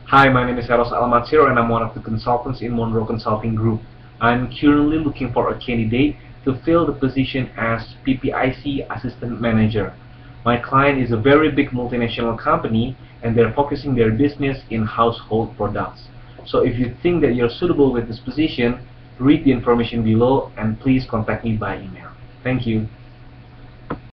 Hi, my name is Eros Almatsir and I'm one of the consultants in Monroe Consulting Group. I'm currently looking for a candidate to fill the position as PPIC Assistant Manager. My client is a very big multinational company and they're focusing their business in household products. So if you think that you're suitable with this position, read the information below and please contact me by email. Thank you.